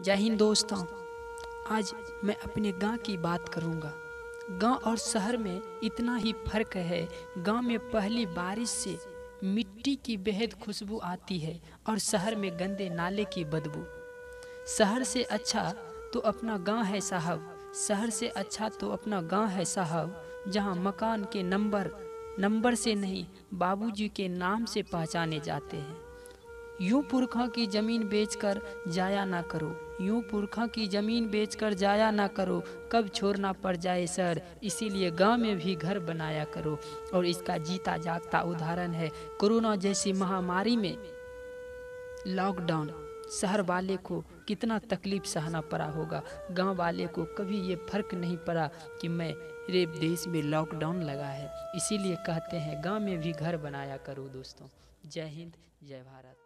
जय हिंद दोस्तों। आज मैं अपने गांव की बात करूंगा। गांव और शहर में इतना ही फर्क है। गांव में पहली बारिश से मिट्टी की बेहद खुशबू आती है और शहर में गंदे नाले की बदबू। शहर से अच्छा तो अपना गांव है साहब, शहर से अच्छा तो अपना गांव है साहब, जहां मकान के नंबर से नहीं बाबूजी के नाम से पहचाने जाते हैं। यूं पुरखा की ज़मीन बेचकर जाया ना करो, यूं पुरखा की ज़मीन बेचकर जाया ना करो, कब छोड़ना पड़ जाए सर, इसीलिए गांव में भी घर बनाया करो। और इसका जीता जागता उदाहरण है कोरोना जैसी महामारी में लॉकडाउन। शहर वाले को कितना तकलीफ सहना पड़ा होगा, गांव वाले को कभी ये फर्क नहीं पड़ा कि मेरे देश में लॉकडाउन लगा है। इसीलिए कहते हैं गांव में भी घर बनाया करो दोस्तों। जय हिंद, जय भारत।